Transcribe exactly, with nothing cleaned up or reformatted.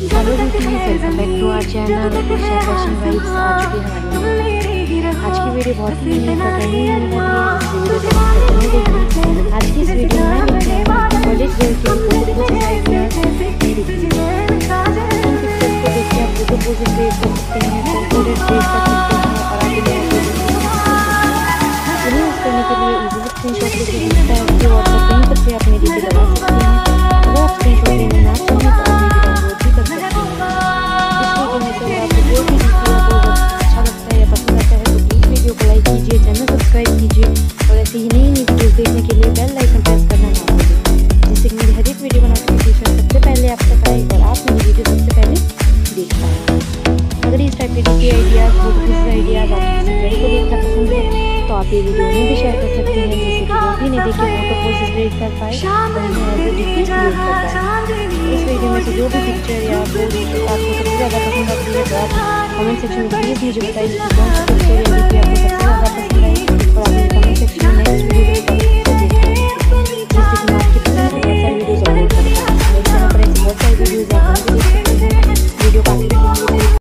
Hello beauties, welcome back to our channel Isha fashion vibes. आ चुके हैं आज की वीडियो बहुत ही इंटरटेनिंग होने वाली है। आज की इस वीडियो में कॉलेज वेयर के फोटो पोज आइडियाज इन पिक्चर्स को देख के आप फोटो पोज क्रिएट कर सकते हैं, टेम्पलेट क्रिएट कर सकते हैं और आगे इन्हें यूज करने के लिए इजीली स्क्रीनशॉट लेके इंस्टा के व्हाट्सएप लिंक करके आप मेरी भी लगा सकते हैं। अगर आप स्क्रीनशॉट लेना ना चाहें तो आप मेरी डाउनलोड भी कर सकते हैं। इस वीडियो में से आपको जो भी वीडियो आपको अच्छा लगता है या पसंद आता है तो प्लीज़ वीडियो को लाइक कीजिए, चैनल सब्सक्राइब कीजिए और ऐसे ही नई नई वीडियोज़ देखने के लिए बेल आइकन प्रेस करना ना भूलें, जिससे कि मेरी हर एक वीडियो का नोटिफिकेशन सबसे पहले आप तक आए और आप मेरी वीडियो सबसे पहले देख पाएँ। अगर इस टाइप के डी आइडियाज़ फोटोज आइडियाज़ आप किसी फ्रेंड को देखना पसंद है तो आप ये वीडियो उन्हें भी शेयर कर सकते हैं, जिससे कि वो भी नहीं देखे फोटो पोजेस क्रिएट कर पाए और उन्हें एज ए डिफरेंट यूज कर पाए। इस वीडियो में से जो भी पिक्चर या पोस्ट आपको सबसे ज़्यादा पसंद आती है तो आप कमेंट सेक्शन में प्लीज़ मुझे बताइए कि कौन सी पिक्चर या वीडियो आपको सबसे ज़्यादा पसंद आई और आप कमेंट सेक्शन में